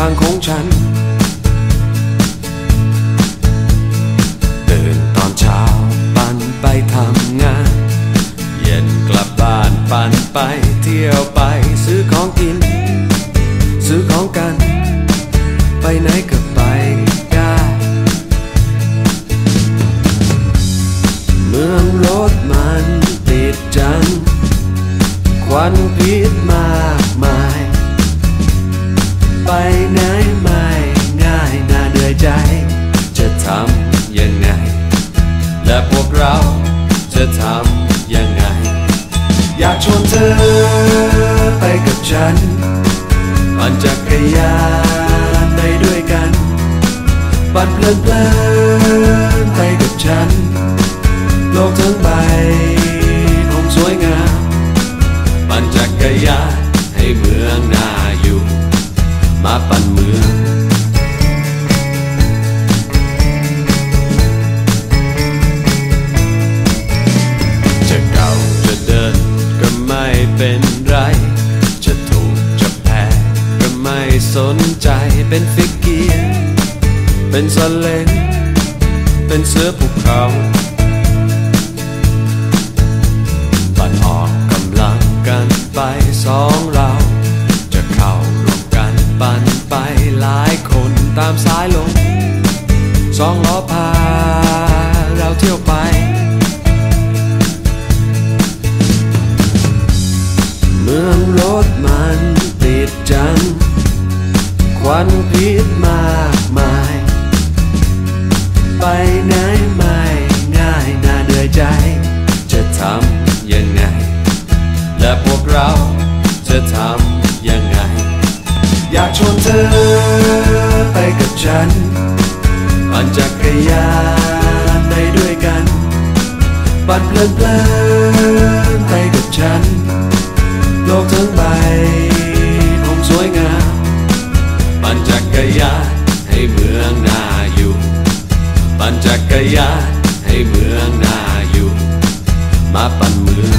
างของฉันตื่นตอนเช้าปั่นไปทำงานเย็นกลับบ้านปั่นไปเที่ยวไปซื้อของกินซื้อของกันไปไหนก็ไปได้เมืองรถมันติดจังควันพิษมากมายไปไหนไม่ง่ายน่าเหนื่อยใจจะทำยังไงและพวกเราจะทำยังไงอยากชวนเธอไปกับฉันปั่นจักรยานไปด้วยกันปั่นเพลินไปกับฉันโลกทั้งใบคงสวยงามปั่นจักรยานให้เมืองน่าอยู่มาปั่นเมืองจะเก่าจะเดินก็ไม่เป็นไรจะถูกจะแพ้ก็ไม่สนใจเป็นฟิกเกียร์เป็นสเลงเป็นเสือภูเขาปั่นออกกำลังกันไปสองเราจะเข้ารวมกันปั่นไปหลายคนตามสายลมสองล้อพาเราเที่ยวไปเมืองรถมันติดจังควันพิษมากมายไปไหนไม่ง่ายน่าเหนื่อยใจจะทำยังไงและพวกเราจะทำยังไงอยากชวนเธอไปกับฉันปั่นจักรยานไปด้วยกันปั่นเพลินไปกับฉันโลกทั้งใบคงสวยงามปั่นจักรยานให้เมืองน่าอยู่ปั่นจักรยานให้เมืองน่าอยู่มาปั่นเมือง